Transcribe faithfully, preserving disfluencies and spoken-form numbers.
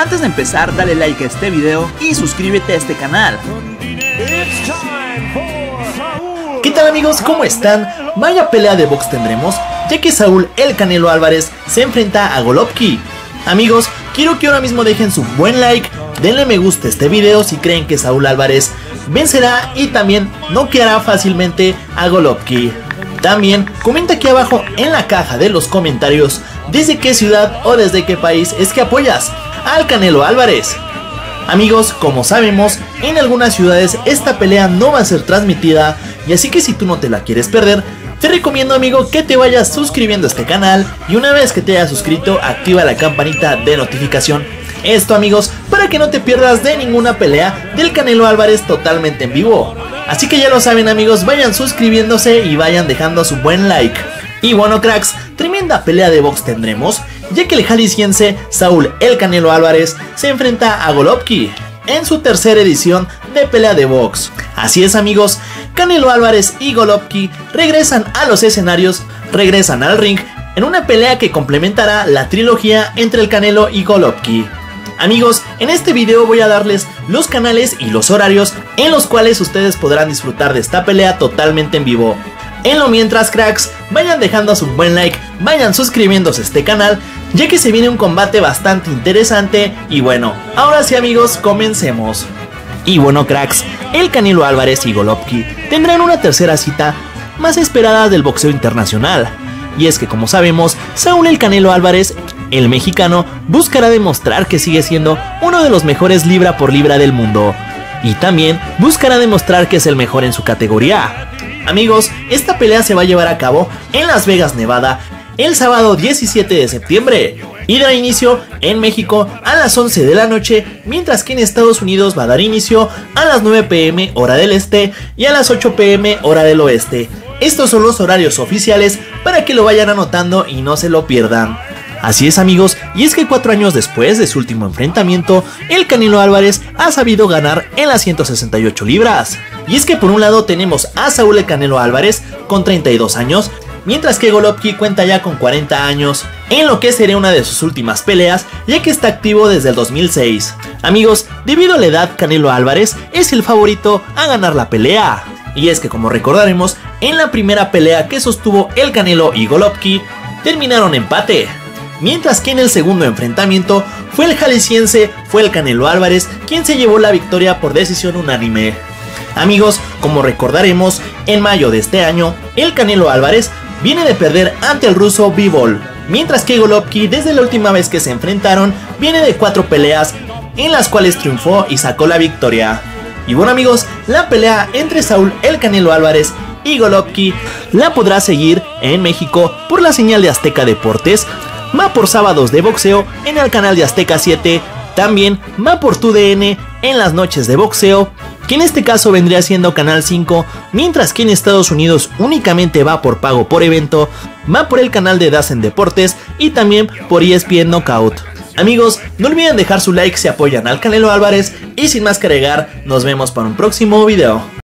Antes de empezar, dale like a este video y suscríbete a este canal. ¿Qué tal amigos? ¿Cómo están? Vaya pelea de box tendremos, ya que Saúl El Canelo Álvarez se enfrenta a Golovkin. Amigos, quiero que ahora mismo dejen su buen like, denle me gusta a este video si creen que Saúl Álvarez vencerá y también noqueará fácilmente a Golovkin. También comenta aquí abajo en la caja de los comentarios desde qué ciudad o desde qué país es que apoyas al Canelo Álvarez. Amigos, como sabemos, en algunas ciudades esta pelea no va a ser transmitida, y así que si tú no te la quieres perder, te recomiendo amigo que te vayas suscribiendo a este canal y una vez que te hayas suscrito activa la campanita de notificación. Esto amigos, para que no te pierdas de ninguna pelea del Canelo Álvarez totalmente en vivo. Así que ya lo saben amigos, vayan suscribiéndose y vayan dejando su buen like. Y bueno cracks, tremenda pelea de box tendremos, ya que el jalisciense Saúl El Canelo Álvarez se enfrenta a Golovkin en su tercera edición de pelea de box. Así es amigos, Canelo Álvarez y Golovkin regresan a los escenarios, regresan al ring en una pelea que complementará la trilogía entre el Canelo y Golovkin. Amigos, en este video voy a darles los canales y los horarios en los cuales ustedes podrán disfrutar de esta pelea totalmente en vivo. En lo mientras cracks, vayan dejando su buen like, vayan suscribiéndose a este canal, ya que se viene un combate bastante interesante. Y bueno, ahora sí amigos, comencemos. Y bueno cracks, el Canelo Álvarez y Golovkin tendrán una tercera cita más esperada del boxeo internacional. Y es que como sabemos, Saúl El Canelo Álvarez, el mexicano, buscará demostrar que sigue siendo uno de los mejores libra por libra del mundo. Y también buscará demostrar que es el mejor en su categoría. Amigos, esta pelea se va a llevar a cabo en Las Vegas, Nevada, el sábado diecisiete de septiembre. Y dará inicio en México a las once de la noche, mientras que en Estados Unidos va a dar inicio a las nueve pm hora del este y a las ocho pm hora del oeste. Estos son los horarios oficiales para que lo vayan anotando y no se lo pierdan. Así es amigos, y es que cuatro años después de su último enfrentamiento, el Canelo Álvarez ha sabido ganar en las ciento sesenta y ocho libras. Y es que por un lado tenemos a Saúl El Canelo Álvarez con treinta y dos años, mientras que Golovkin cuenta ya con cuarenta años, en lo que sería una de sus últimas peleas, ya que está activo desde el dos mil seis. Amigos, debido a la edad, Canelo Álvarez es el favorito a ganar la pelea. Y es que como recordaremos, en la primera pelea que sostuvo el Canelo y Golovkin, terminaron empate. Mientras que en el segundo enfrentamiento fue el jalisciense, fue el Canelo Álvarez quien se llevó la victoria por decisión unánime. Amigos, como recordaremos, en mayo de este año, el Canelo Álvarez viene de perder ante el ruso Bivol, mientras que Golovkin desde la última vez que se enfrentaron viene de cuatro peleas en las cuales triunfó y sacó la victoria. Y bueno amigos, la pelea entre Saúl El Canelo Álvarez y Golovkin la podrá seguir en México por la señal de Azteca Deportes, va por sábados de boxeo en el canal de Azteca siete, también va por tu D N en las noches de boxeo, que en este caso vendría siendo canal cinco, mientras que en Estados Unidos únicamente va por pago por evento, va por el canal de DAZN Deportes y también por E S P N Knockout. Amigos, no olviden dejar su like si apoyan al Canelo Álvarez y sin más que agregar, nos vemos para un próximo video.